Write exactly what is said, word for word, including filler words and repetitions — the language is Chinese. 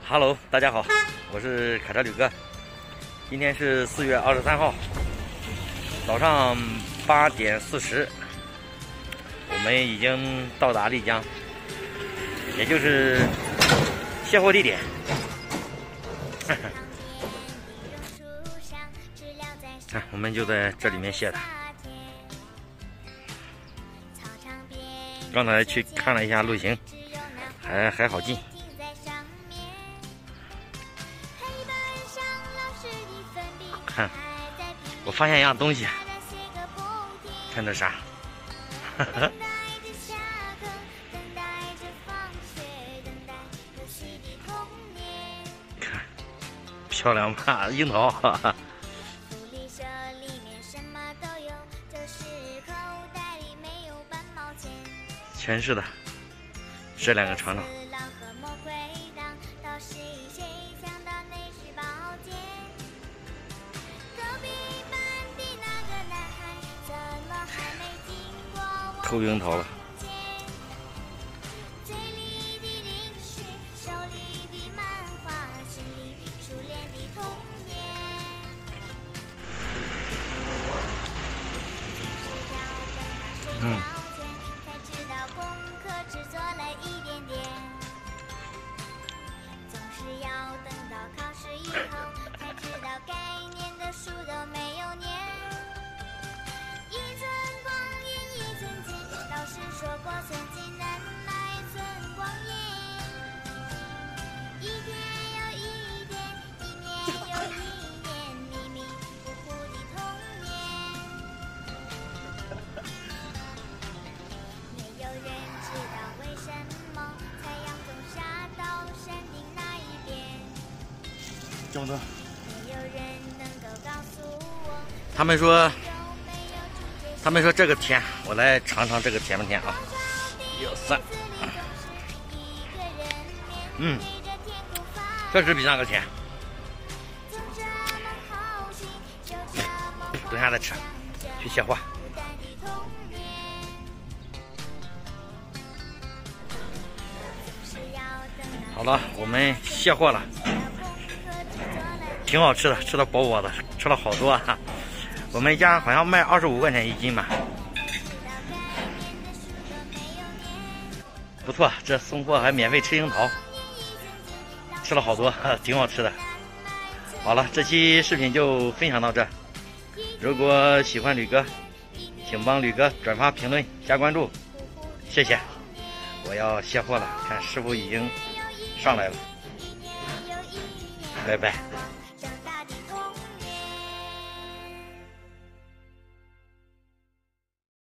Hello， 大家好，我是卡车吕哥。今天是四月二十三号，早上八点四十，我们已经到达丽江，也就是卸货地点。看，我们就在这里面卸的。刚才去看了一下路型，还还好进。 看，我发现一样东西，看这啥？哈哈。看，漂亮吧？樱桃，哈哈。全是的，这两个尝尝。 偷樱桃了，嗯，这么多。他们说，他们说这个甜，我来尝尝这个甜不甜啊？有三，嗯，确实比那个甜。等下再吃，去卸货。好了，我们卸货了。 挺好吃的，吃的饱饱的，吃了好多啊！我们家好像卖二十五块钱一斤吧，不错，这送货还免费吃樱桃，吃了好多，挺好吃的。好了，这期视频就分享到这。如果喜欢吕哥，请帮吕哥转发、评论、加关注，谢谢。我要卸货了，看师傅已经上来了，拜拜。